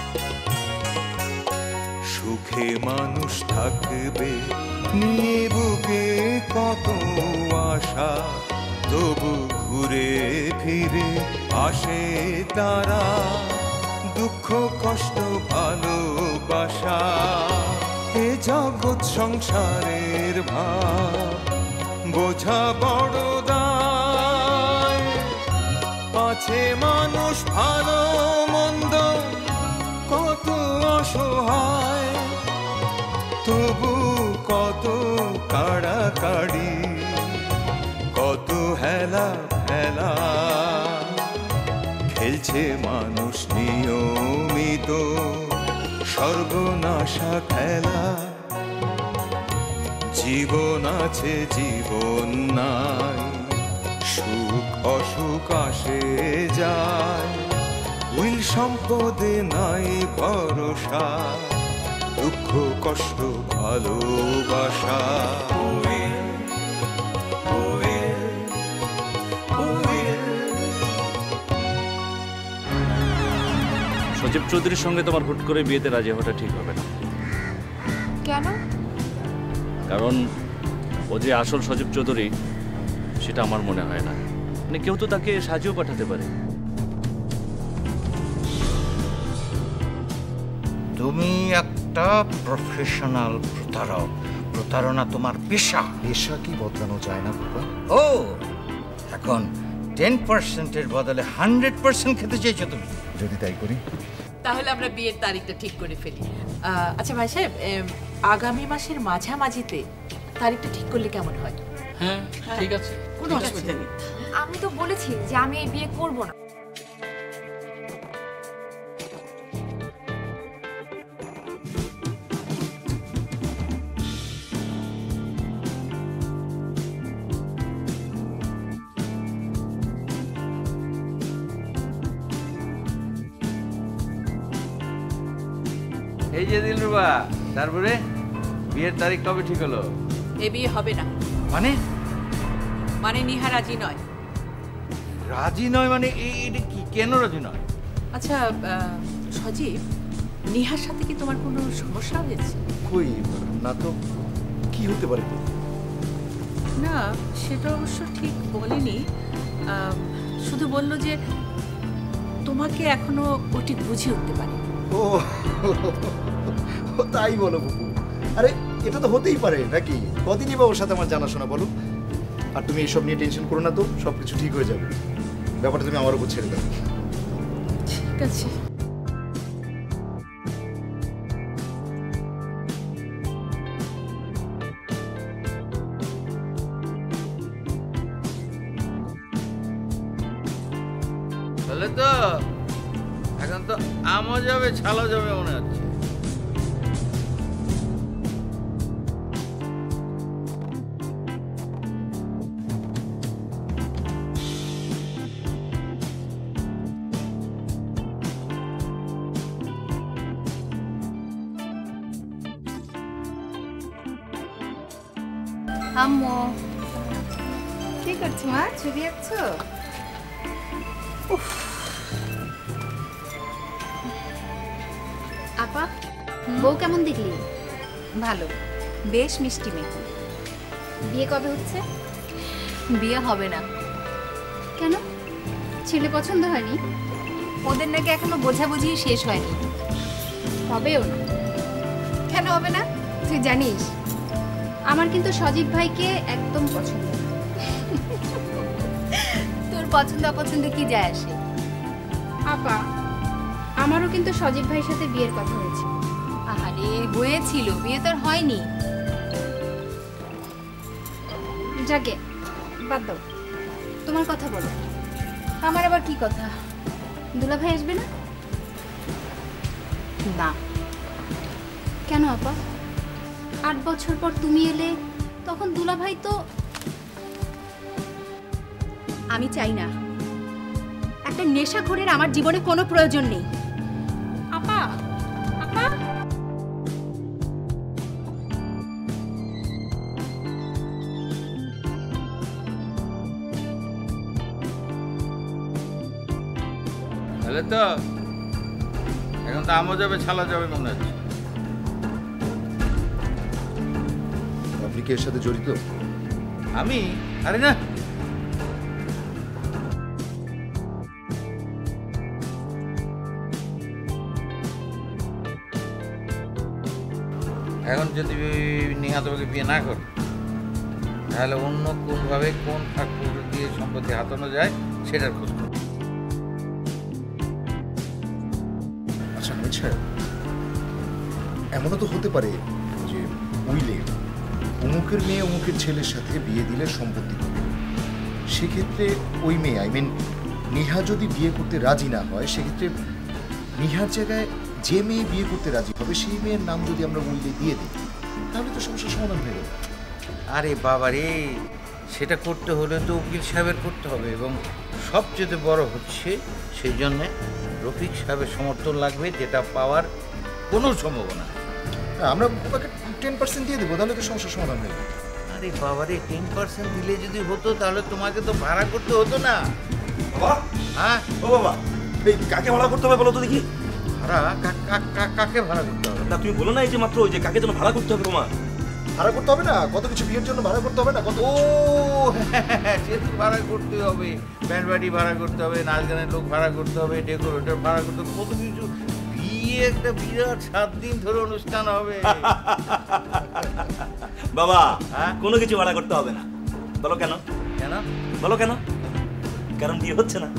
সুখে মানুষ থাকবে নিয়ে বুকে কত আশা, তবু ঘুরে ফিরে আসে তারা দুঃখ কষ্ট ভালোবাসা। এ জগৎ সংসারের ভাব বোঝা বড় দায়, আছে মানুষ ভালো মন্দ কত অসহায়, তবু কত কাড়াকাড়ি কত হেলা ফেলা, খেলছে মানুষ নিয়মিত সর্বনাশা খেলা। জীবন আছে জীবন নাই, সুখ অসুখ আসে যায়, উইল সম্পদে নাই ভরসা, দুঃখ কষ্ট ভালোবাসা। সজীব চৌধুরীর সঙ্গে তোমার হুট করে বিয়েতে রাজি হওয়াটা ঠিক হবে না। কেন? কারণ ও যে আসল সজীব চৌধুরী সেটা আমার মনে হয় না। মানে কেউ তো তাকে সাজিয়েও পাঠাতে পারে। তুমি একটা প্রফেশনাল প্রতারক, প্রতারণা তোমার পেশা। পেশা কি বদলানো যায় না বাবা? ও এখন 10%-এর বদলে 100% খেতে চাইছো তুমি? যদি তাই করি তাহলে আমরা বিয়ের তারিখটা ঠিক করে ফেলি। আচ্ছা ভাই সাহেব, আগামী মাসের মাঝামাঝিতে তারিখটা ঠিক করলে কেমন হয়? হ্যাঁ ঠিক আছে, কোনো অসুবিধা নেই। আমি তো বলেছি যে আমি এই বিয়ে করব না। এই যে দিলরুবা, তারপরে বিয়ের তারিখ কবে ঠিক হলো? এ বিয়ে হবে না। মানে? মানে নিহা রাজি নয়। রাজি নয় মানে এটা কি? কেন রাজি নয়? আচ্ছা সজীব, নিহার সাথে কি তোমার কোনো সমস্যা হয়েছে? কই না তো, কি হতে পারে? না, সেটা অবশ্য ঠিক বলেনি। শুধু বলল যে তোমাকে এখনো ও ঠিক বুঝে উঠতে পারে। ও তাই বলো বুবু? আরে এটা তো হতেই পারে নাকি? কদিনই বা ওর সাথে আমার জানাশোনা বলো। আর তুমি এইসব নিয়ে টেনশন করো না তো, সব কিছু ঠিক হয়ে যাবে। ব্যাপারটা তুমি আমার উপর ছেড়ে দাও। ঠিক আছে। তাহলে তো এখন তো আমও যাবে ছালও যাবে মনে হচ্ছে। আম্মু কি করছো মা? ছবি আঁকছো? আপা বউ কেমন দেখলি? ভালো, বেশ মিষ্টি মেয়ে। বিয়ে কবে হচ্ছে? বিয়ে হবে না। কেন? ছেলে পছন্দ হয়নি? ওদের নাকি এখনো বোঝাবুঝি শেষ হয়নি। হবেও না। কেন হবে না? তুই জানিস আমার কিন্তু সজীব ভাইকে একদম পছন্দ না। তোর পছন্দ অপছন্দ কি যায় আসে? আপা আমারও কিন্তু সজীব ভাইয়ের সাথে বিয়ের কথা হয়েছে। আরে হয়েছিল, বিয়ে তো আর হয়নি। যাকে বাদ দাও, তোমার কথা বলো। আমার আবার কি কথা? দুলা ভাই আসবে না? না। কেন আপা? 8 বছর পর তুমি এলে, তখন দুলা ভাই তো। আমি চাই না, একটা নেশাখোরের আমার জীবনে কোনো প্রয়োজন নেই। আপা আপা তাহলে তো এখন তো আমও যাবে ছালা যাবে মনে হচ্ছে। আপনি কি এর সাথে জড়িত? আমি? আরে না, এখন যদি নেহা তোমাকে বিয়ে না করে তাহলে অন্য কোনভাবে কোন ফাঁক দিয়ে সম্পত্তি হাতানো যায় সেটার খোঁজ করো। আচ্ছা হামিদ সাহেব, এমনও তো হতে পারে যে উইলে অমুকের মেয়ে অমুকের ছেলের সাথে বিয়ে দিলে সম্পত্তি পাবে। সেক্ষেত্রে ওই মেয়ে নেহা যদি বিয়ে করতে রাজি না হয়, সেক্ষেত্রে নেহার জায়গায় যে মেয়ে বিয়ে করতে রাজি হবে সেই মেয়ের নাম যদি আমরা উইলে দিয়ে দিই, তাহলে তো সমস্যার সমাধান হয়ে গেল। আরে বাবা রে, সেটা করতে হলে তো উকিল সাহেবের করতে হবে, এবং সবচেয়ে বড় হচ্ছে সেই জন্যে রফিক সাহেবের সমর্থন লাগবে, যেটা পাওয়ার কোনো সম্ভাবনা নেই। আমরা ওকে 10% দিয়ে দেবো, তাহলে তো সমস্যার সমাধান হয়ে গেল। আরে বাবা রে, 10% দিলে যদি হতো তাহলে তোমাকে তো ভাড়া করতে হতো না। বাবা, হ্যাঁ, ও বাবা, এই কাকে ভাড়া করতে হবে বলো তো দেখি? ভাড়া? কাকে ভাড়া করতে হবে? না তুমি বলো না এই যে মাত্র ওই যে কাকে যেন ভাড়া করতে হবে তোমার? ভাড়া করতে হবে না, কত কিছু বিয়ের জন্য ভাড়া করতে হবে না, কত ও হ্যাঁ, সে তো ভাড়া করতে হবে, ব্যান্ড বাড়ি ভাড়া করতে হবে, নাচ গানের লোক ভাড়া করতে হবে, ডেকোরেটর ভাড়া করতে হবে, কত কিছু। বিয়ে একটা বিরাট 7 দিন ধরে অনুষ্ঠান হবে। বাবা, হ্যাঁ? কোনো কিছু ভাড়া করতে হবে না। বলো কেন? কেন? বলো কেন? কারণ বিয়ে হচ্ছে না।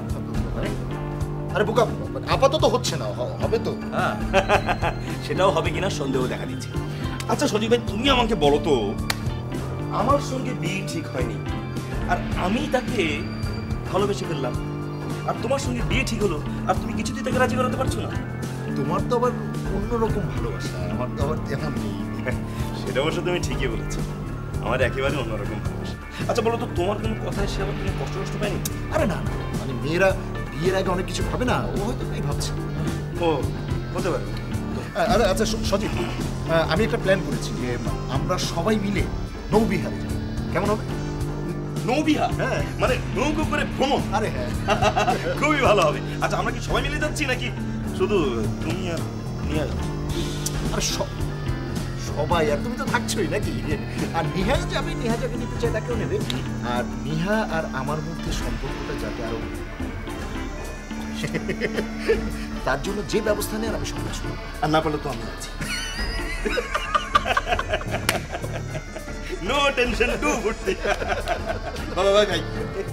আরে বোকা, আপাতত হচ্ছে না, হবে তো। হ্যাঁ, সেটাও হবে কিনা সন্দেহ দেখা দিচ্ছে। আচ্ছা সজীব ভাই, তুমি আমাকে বলো তো, আমার সঙ্গে বিয়ে ঠিক হয়নি আর আমি তাকে ভালোবেসে ফেললাম, আর তোমার সঙ্গে বিয়ে ঠিক হলো আর তুমি কিছুতেই তাকে রাজি করাতে পারছো না। তোমার তো আবার অন্যরকম ভালোবাসা, আমার তো আবার তেমন নেই। সেটা অবশ্য তুমি ঠিকই বলেছো, আমার একেবারে অন্যরকম ভালোবাসা। আচ্ছা বলো তো, তোমার কোনো কথায় সে আবার তুমি কষ্ট পায়নি? আরে না না, মানে মেয়েরা বিয়ের আগে অনেক কিছু ভাবে না, ও হয়তো তাই ভাবছে। ও হতে পারে। আরে আচ্ছা সজীব, আমি একটা প্ল্যান করেছি যে আমরা সবাই মিলে নৌবিহারে যাব, কেমন হবে? নৌবিহা? হ্যাঁ। মানে নৌকো করে ভ্রমণ? আরে হ্যাঁ, খুবই ভালো হবে। আচ্ছা আমরা কি সবাই মিলে যাচ্ছি নাকি শুধু তুমি আর নিয়ে যাচ্ছ? আরে সবাই, আর তুমি তো থাকছোই নাকি? আর নিহা যাবে, নিহা যাকে নিতে চাই তাকেও নেবে। আর নিহা আর আমার মধ্যে সম্পর্কটা যাতে আরো তার জন্য যে ব্যবস্থা নেয় আমি সব কিছু, আর না পারলে তো আমি আছি। নো টেনশন টু ফুর্তি। ভালো ভাই ভাই।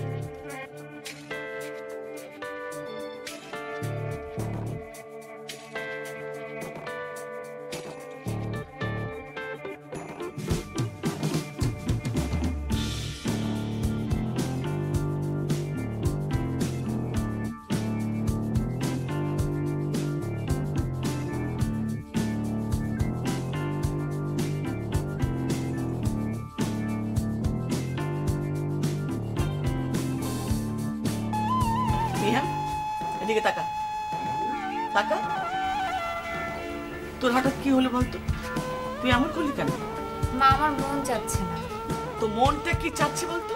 নেহা, এদিকে তাকা, তাকা। তোর হঠাৎ কি হলো বলতো? তুই এমন করলি কেন? মা, আমার মন চাচ্ছে না। তো মনটা কি চাচ্ছে বলতো?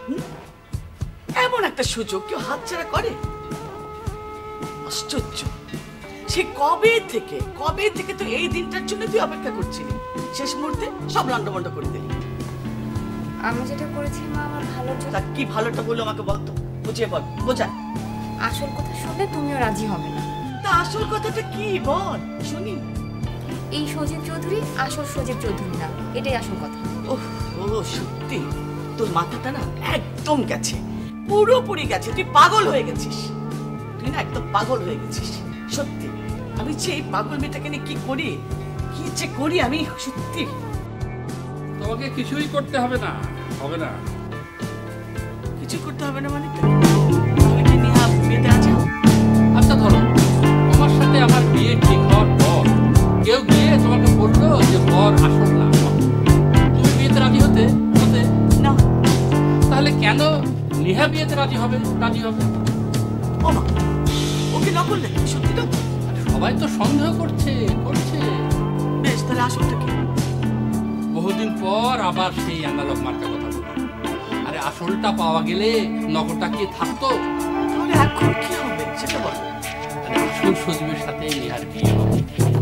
এমন একটা সুযোগ কেউ হাতছাড়া করে? আশ্চর্য, সে কবে থেকে তো এই দিনটার জন্য তুই অপেক্ষা করছিলি, শেষ মুহূর্তে সব লন্ডভন্ড করে দিলি। আমি যেটা করেছি মা আমার ভালোর জন্য। তা কি ভালোটা বললো আমাকে বলতো, বুঝিয়ে বল, বোঝা। আসল কথা শুনলে তুমিও রাজি হবে না। তা আসল কথাটা কি বল শুনি। এই সজীব চৌধুরী আসল সজীব চৌধুরী না, এটাই আসল কথা। ওহ, ও সত্যি তোর মাথাটা না একদম গেছে, পুরোপুরি গেছে। তুই পাগল হয়ে গেছিস, তুই না একদম পাগল হয়ে গেছিস। সত্যি আমি যে এই পাগল মেয়েটাকে নিয়ে কি যে করি আমি সত্যি। তোমাকে কিছুই করতে হবে না, হবে না। কিছু করতে হবে না মানে তাহলে কি নিহা বিয়েতে আছে? আচ্ছা ধরো, তোমার সাথে আমার বিয়ে ঠিক হওয়ার পর কেউ গিয়ে তোমাকে বললো যে বর আসল না, তুমি বিয়েতে রাজি হতে না। তাহলে কেন নেহা বিয়েতে রাজি হবে? ও মা, ওকে নকল নাকি? সত্যি তো? সবাই তো সন্দেহ করছে। বেশ, তাহলে আসলটা কি? বহুদিন পর আবার সেই অ্যানালগ মার্কা কথা বলবো। আরে আসলটা পাওয়া গেলে নগরটা কি থাকতো? তাহলে এখন কি হবে সেটা বল। আরে আসল সজীবের সাথে নেহার বিয়ে হবে।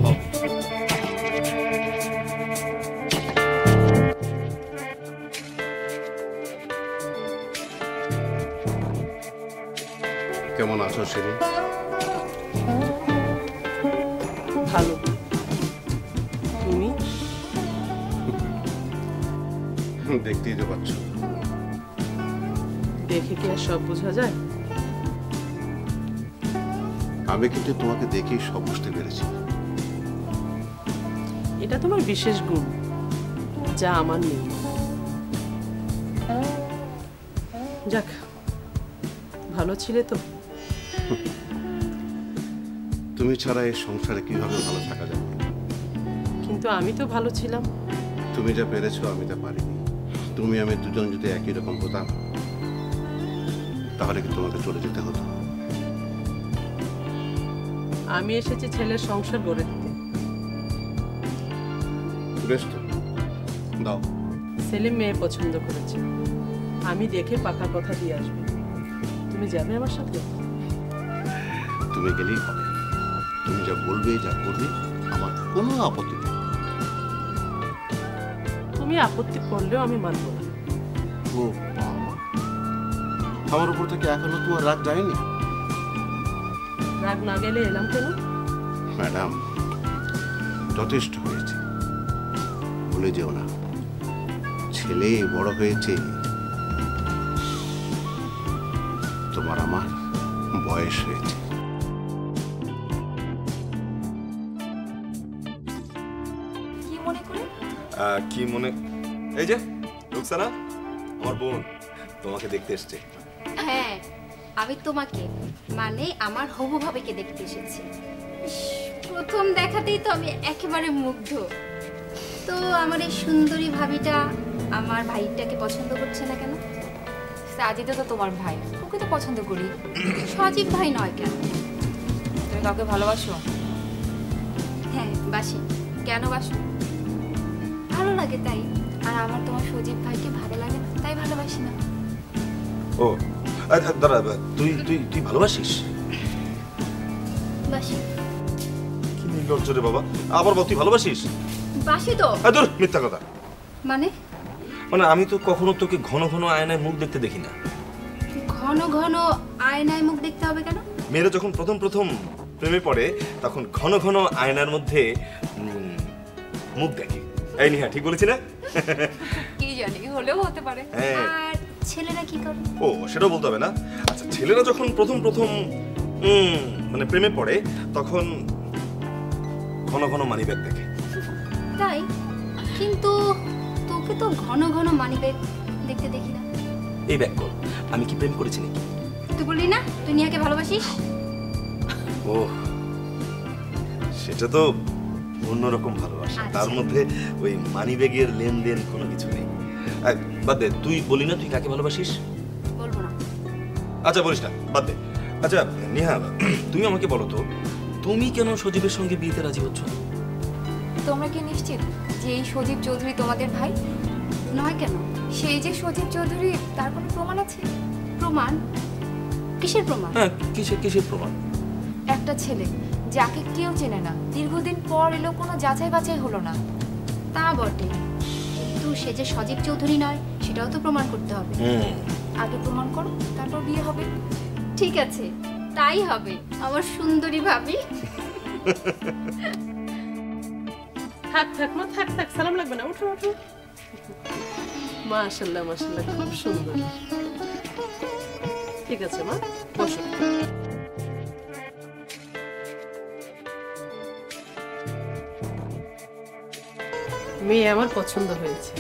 কেমন আছো সেলিম? ভালো। তুমি? দেখতেই তো পাচ্ছ। দেখে কি আর সব বোঝা যায়? আমি কিন্তু তোমাকে দেখেই সব বুঝতে পেরেছি। এটা তোমার বিশেষ গুণ, যা আমার নেই। যাক, ভালো ছিলে তো। তুমি ছাড়া এই সংসারে কিভাবে ভালো থাকা যাবে? কিন্তু আমি তো ভালো ছিলাম। তুমি যা পেরেছো আমি তা পারিনি। তুমি আমি দুজন যদি একই রকম হতাম তাহলে কি তোমাকে চলে যেতে হতো? আমি এসেছি ছেলের সংসার গড়ে দিতে। বেশ তো, দাও। সেলিম মেয়ে পছন্দ করেছে, আমি দেখে পাকা কথা দিয়ে আসবো। তুমি যাবে আমার সাথে? তুমি গেলেই হবে। তুমি যা বলবে যা করবে আমার কোনো আপত্তি নেই। তুমি আপত্তি করলেও আমি মানব না। ও বাবা, আমার উপর থেকে এখনো তোমার রাগ যায়নি? রাগ না গেলে এলাম কেন? ম্যাডাম, যথেষ্ট হয়েছে, ভুলে যেও না ছেলে বড় হয়েছে, তোমার আমার বয়স হয়েছে। কি মনে করে? কি মনে? এই যে রুকসানা, আমার বোন তোমাকে দেখতে এসছে। হ্যাঁ, আমি তোমাকে মানে আমার হবু ভাবিকে দেখতে এসেছি। ইস, প্রথম দেখাতেই তো আমি একেবারে মুগ্ধ। তো আমার এই সুন্দরী ভাবিটা আমার ভাইটাকে পছন্দ করছে না কেন? সাজিদও তো তোমার ভাই, ওকে তো পছন্দ করি। সজীব ভাই নয় কেন? তুমি কাউকে ভালোবাসো? হ্যাঁ বাসি। কেন বাসো? ভালো লাগে তাই। আর আমার তোমার সজীব ভাইকে ভালো লাগে না তাই ভালোবাসি না। ও আচ্ছা, দাঁড়া, তুই তুই তুই ভালোবাসিস? বাসি। কি নির্লজ্জ রে বাবা, আবার বল তুই ভালোবাসিস? বাসি তো। দূর, মিথ্যা কথা। মানে? মানে আমি তো কখনো তোকে ঘন ঘন আয়নায় মুখ দেখতে দেখি না। ঘন ঘন আয়নায় মুখ দেখতে হবে কেন? মেয়েরা যখন প্রথম প্রথম প্রেমে পড়ে তখন ঘন ঘন আয়নার মধ্যে মুখ দেখে। এই নিহা, ঠিক বলেছি না? কি জানি, হলেও হতে পারে। আর ছেলেরা কি করে? ও, সেটাও বলতে হবে না। আচ্ছা, ছেলেরা যখন প্রথম প্রথম মানে প্রেমে পড়ে তখন ঘন ঘন মানিব্যাগ দেখে। তাই? কিন্তু তোকে তো ঘন ঘন মানিব্যাগ দেখতে দেখি না। এই ব্যাগ কর, আমি কি প্রেম করেছি নাকি? তুই বললি না তুই নিয়াকে ভালোবাসিস? ও, সেটা তো অন্যরকম ভালোবাসা। তার মধ্যে ওই মানিব্যাগের লেনদেন কোনো কিছু নেই। বাদ দে, তুই বলি না তুই কাকে ভালোবাসিস? বলবো না। আচ্ছা বলিস না, বাদ দে। আচ্ছা নেহা, তুমি আমাকে বলো তো, তুমি কেন সজীবের সঙ্গে বিয়েতে রাজি হচ্ছ? তোমরা কি নিশ্চিত যে এই সজীব চৌধুরী তোমাদের ভাই নয় কেন? সেই যে সজীব চৌধুরী, তার কোনো প্রমাণ আছে? প্রমাণ? কিসের প্রমাণ? হ্যাঁ, কিসের প্রমাণ? একটা ছেলে যাকে কেউ চেনে না, দীর্ঘদিন পর এলো, কোনো যাচাই বাছাই হলো না। তা বটে, কিন্তু সে যে সজীব চৌধুরী নয় সেটাও তো প্রমাণ করতে হবে। আগে প্রমাণ করো, তারপর বিয়ে হবে। ঠিক আছে, তাই হবে আমার সুন্দরী ভাবি। থাক থাক মা, থাক থাক, সালাম লাগবে না, উঠো উঠো। মাশাআল্লাহ মাশাআল্লাহ, খুব সুন্দর। ঠিক আছে মা, বসো। মেয়ে আমার পছন্দ হয়েছে।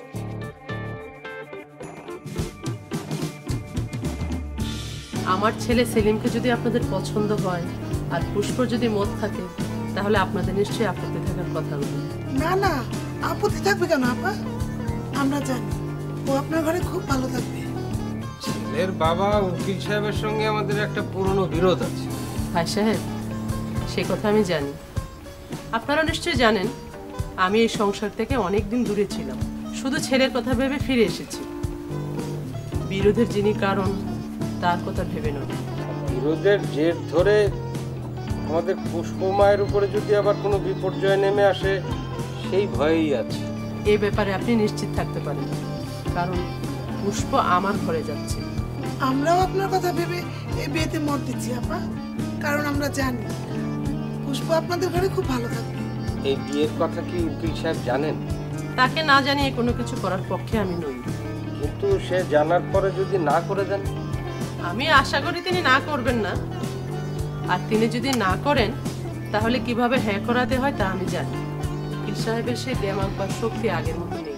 আমার ছেলে সেলিমকে যদি আপনাদের পছন্দ হয় আর পুষ্পর যদি মত থাকে তাহলে আপনাদের নিশ্চয়ই আপত্তি থাকার কথা নয়। না না, আপত্তি থাকবে কেন আপা? আমরা জানি ও আপনার ঘরে খুব ভালো থাকবে। ছেলের বাবা উকিল সাহেবের সঙ্গে আমাদের একটা পুরনো বিরোধ আছে। ভাই সাহেব, সে কথা আমি জানি। আপনারা নিশ্চয়ই জানেন আমি এই সংসার থেকে অনেক দিন দূরে ছিলাম, শুধু ছেলের কথা ভেবে ফিরে এসেছি। বিরোধের যিনি কারণ তার কথা ভেবে নয়। বিরোধের জের ধরে আমাদের পুষ্প মায়ের উপরে যদি আবার কোনো বিপর্যয় নেমে আসে সেই ভয়েই আছে। এই ব্যাপারে আপনি নিশ্চিত থাকতে পারেন, কারণ পুষ্প আমার ঘরে যাচ্ছে। আমরাও আপনার কথা ভেবে এই বিয়েতে মত দিচ্ছি আপা, কারণ আমরা জানি পুষ্প আপনাদের ঘরে খুব ভালো থাকবে। এই বিয়ের কথা কি উকিল সাহেব জানেন? তাকে না জানিয়ে কোনো কিছু করার পক্ষে আমি নই। কিন্তু সে জানার পরে যদি না করে দেন? আমি আশা করি তিনি না করবেন না, আর তিনি যদি না করেন তাহলে কিভাবে হ্যাঁ করাতে হয় তা আমি জানি। উকিল সাহেবের সেই দেমাগ বা শক্তি আগের মতো নেই।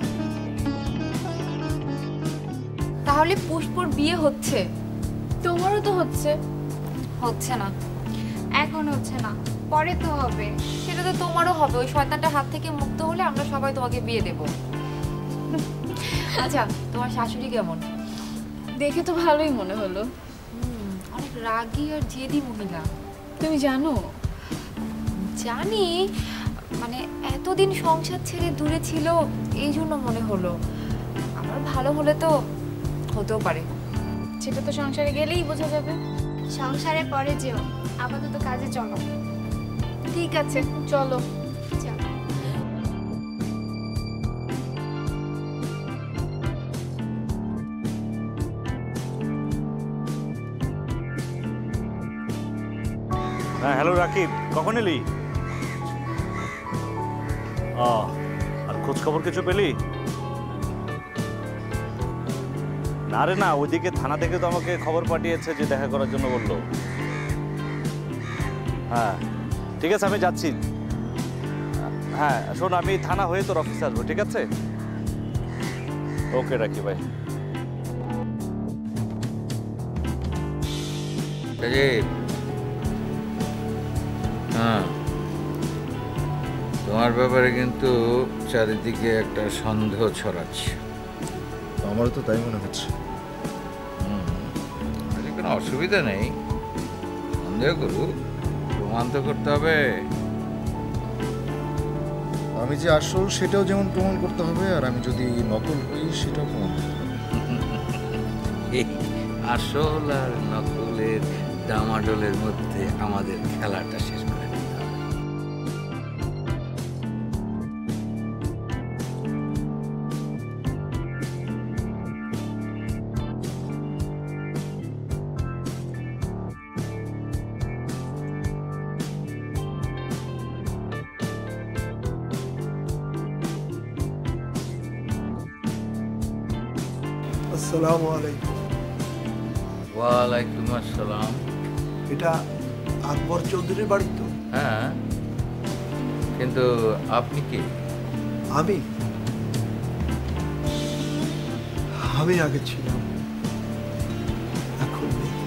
তাহলে পুষ্পর বিয়ে হচ্ছে? তোমারও তো হচ্ছে। হচ্ছে না, এখন হচ্ছে না, পরে তো হবে। সেটা তো তোমারও হবে। ওই শয়তানটার হাত থেকে মুক্ত হলে আমরা সবাই তোমাকে বিয়ে দেব। আচ্ছা, তোমার শাশুড়ি কেমন? দেখে তো ভালোই মনে হলো। অনেক রাগী আর জেদি মহিলা। তুমি জানো? জানি, মানে এতদিন সংসার ছেড়ে দূরে ছিল এই জন্য মনে হলো। আমার ভালো হলে তো হতেও পারে। সেটা তো সংসারে গেলেই বোঝা যাবে। সংসারে পরে যেও, আপাতত কাজে চলো। ঠিক আছে, চলো। হ্যাঁ, হ্যালো রাকিব, কখন এলি? আর খোঁজ খবর কিছু পেলি? না রে না, ওইদিকে থানা থেকে তো আমাকে খবর পাঠিয়েছে যে দেখা করার জন্য বললো। হ্যাঁ ঠিক আছে, আমি যাচ্ছি। হ্যাঁ শোন, আমি থানা হয়ে তোর অফিসে আসবো, ঠিক আছে? ওকে রাকিব ভাই। হ্যাঁ, তোমার ব্যাপারে কিন্তু চারিদিকে একটা সন্দেহ ছড়াচ্ছে। আমারও তো তাই মনে হচ্ছে। কোনো অসুবিধা নেই, সন্দেহ করুক, প্রমাণ তো করতে হবে। আমি যে আসল সেটাও যেমন প্রমাণ করতে হবে, আর আমি যদি নকল হই সেটাও প্রমাণ করতে হবে। এই আসল আর নকলের ডামাডোলের মধ্যে আমাদের খেলাটা শেষ করে দিতে হবে। আসসালামু আলাইকুম। ওয়ালাইকুম আসসালাম। এটা আকবর চৌধুরীর বাড়ি তো? হ্যাঁ, কিন্তু আপনি কি? আমি আগে ছিলাম, এখন নেই।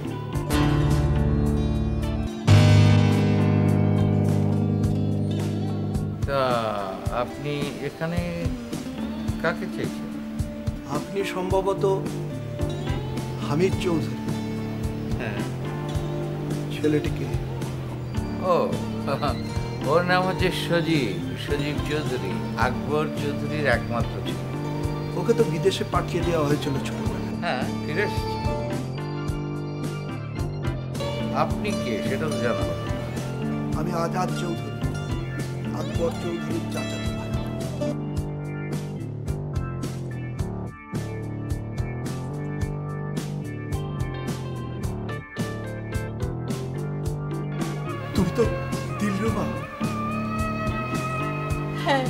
তা আপনি এখানে কাকে চেয়েছেন? আপনি সম্ভবত হামিদ চৌধুরী। হ্যাঁ। ছেলেটিকে? ও, ওর নাম হচ্ছে সজীব চৌধুরী, আকবর চৌধুরীর একমাত্র ছেলে। ওকে তো বিদেশে পাঠিয়ে দেওয়া হয়েছিল ছোটবেলায়। হ্যাঁ, ফিরে এসেছে। আপনি কে সেটা তো জানা হবে। আমি আজাদ চৌধুরী, আকবর চৌধুরীর চাচাতো ভাই। তুমি তো দিলরুবা। হ্যাঁ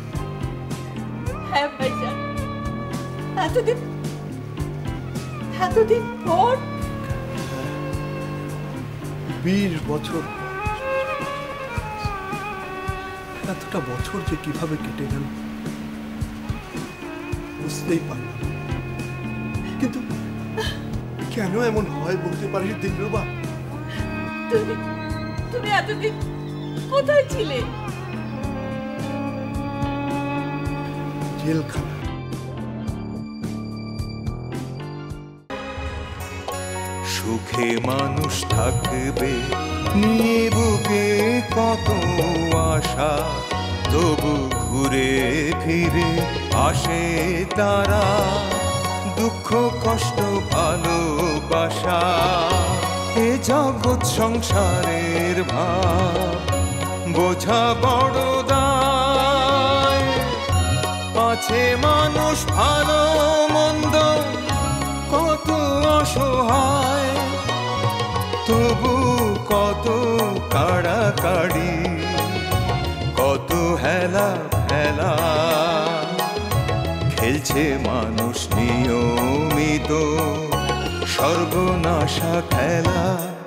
হ্যাঁ ভাইজান, এতদিন পর 20 বছর, এতটা বছর যে কিভাবে কেটে গেল বুঝতেই পারলাম। কিন্তু কেন এমন হয় বলতে পারিস দিলরুবা? তুমি এতদিন কোথায় ছিলে? জেলখানা। সুখে মানুষ থাকবে নিয়ে বুকে কত আশা, তবু ঘুরে ফিরে আসে তারা দুঃখ কষ্ট ভালোবাসা। এ জগৎ সংসারের ভাব বোঝা বড় দায়। আছে মানুষ ভালো মন্দ কত অসহায়, তবু কত কাড়াকাড়ি, কত হেলা ফেলা, খেলছে মানুষ নিয়মিত সর্বনাশা খেলা।